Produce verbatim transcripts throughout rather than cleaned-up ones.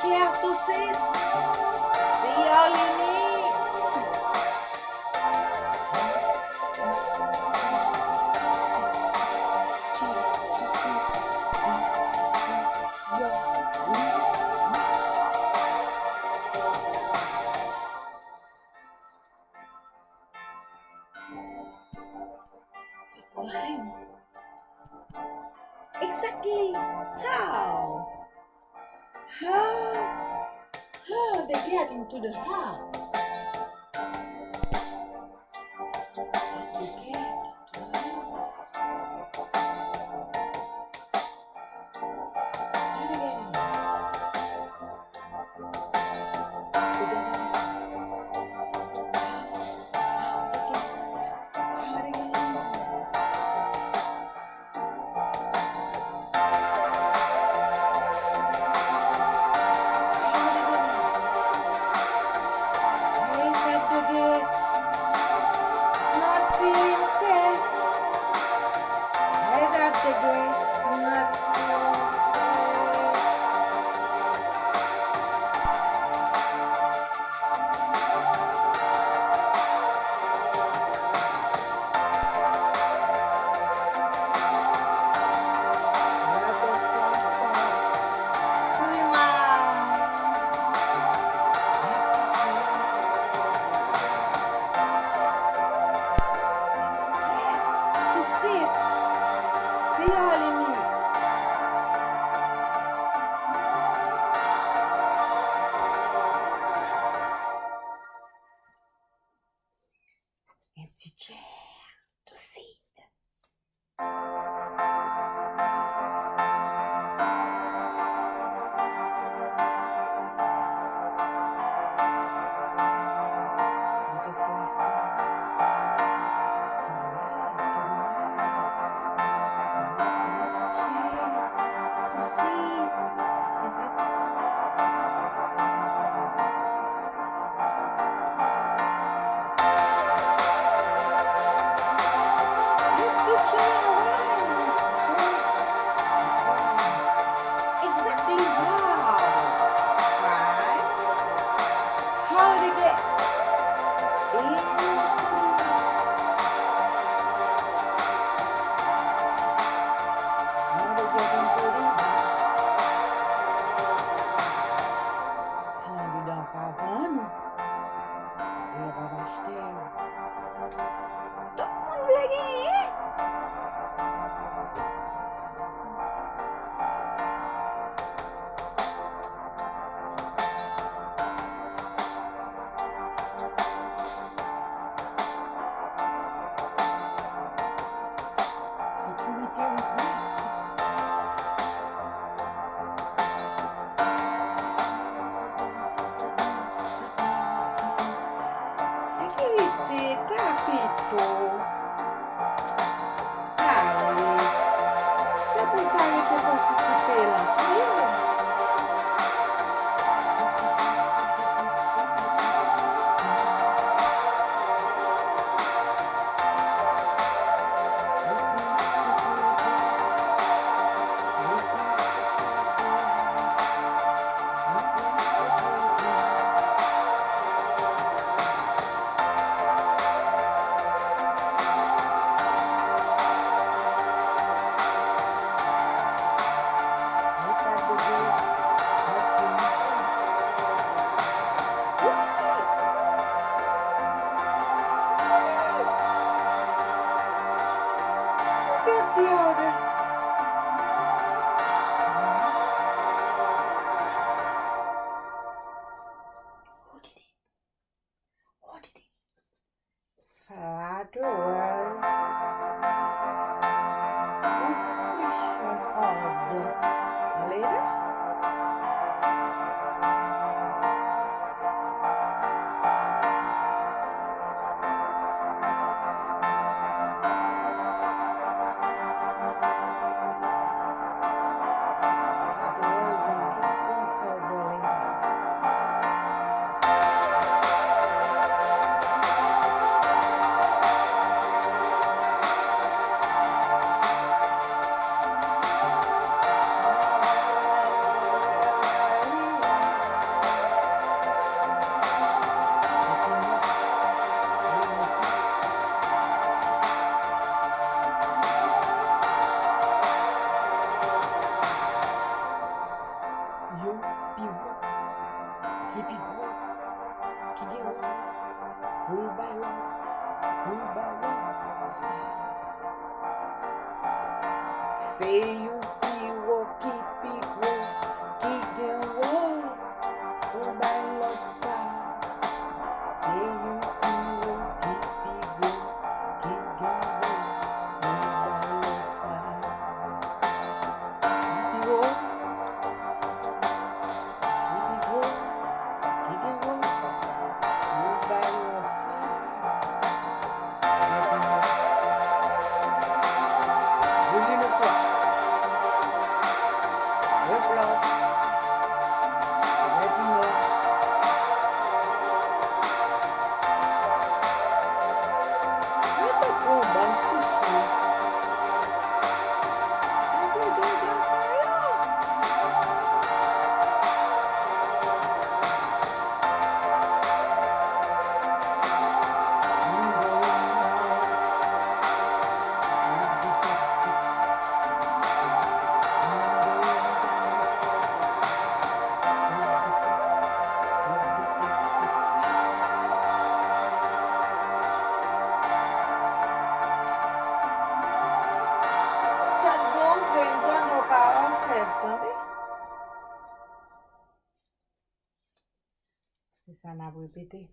clear to sit. See all you need. Cheap to see. See, see your limits. Climb. Exactly. How? How? How they get into the house? How they get to the house? How they get in? They get in. How they get? How they get in? How they get in? Say you be walk, keep it go, keep it walk, go by outside. Say you be walk, keep it go, keep it walk, go by outside. Keep it walk, keep it go, keep it walk, go by outside. Getting lost. Boogie no plot. We plot. Getting lost. Mete com bom sussu. Não podia trabalhar. Não vou mais. Tudo taxi. Shotgun Windsor no carro certo, né? Essa na vou repetir.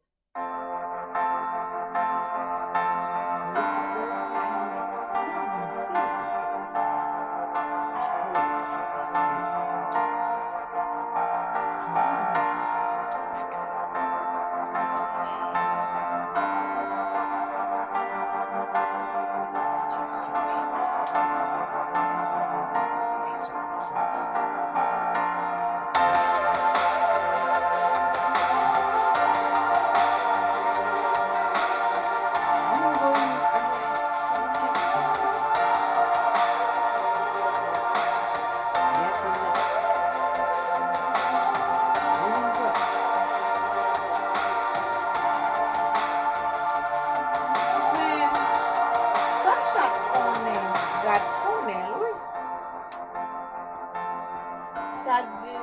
Chadji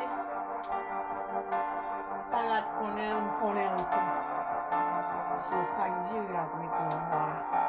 sangat konen konen tu so sagji ya kwetu wa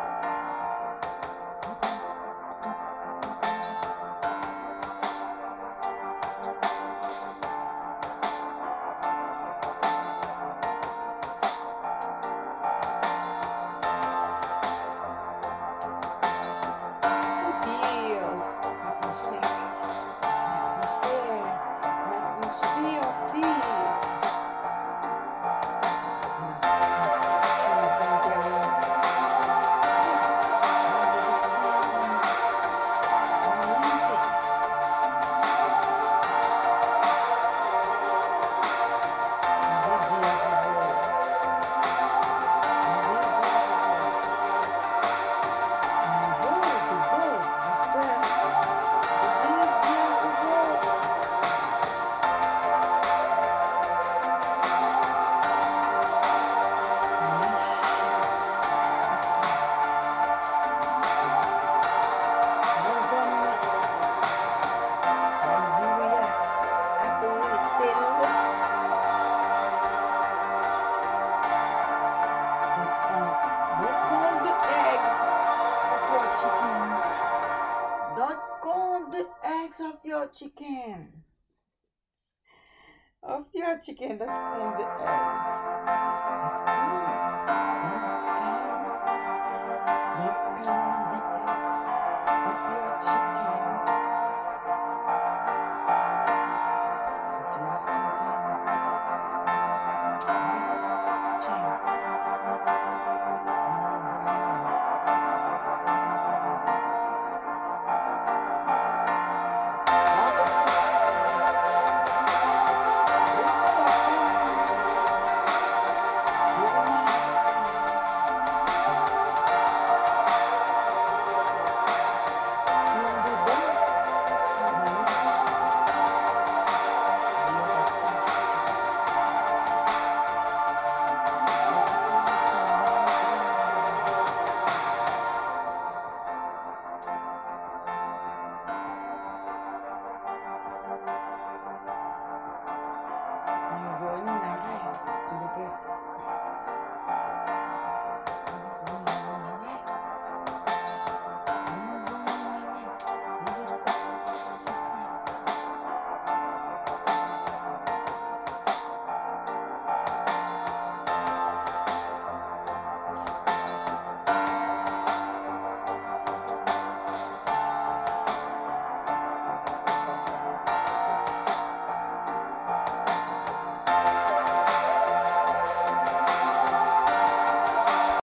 Sabias atmosfera atmosfera atmosfera feel Don't count the eggs of your chicken. Of your chicken, don't count the eggs.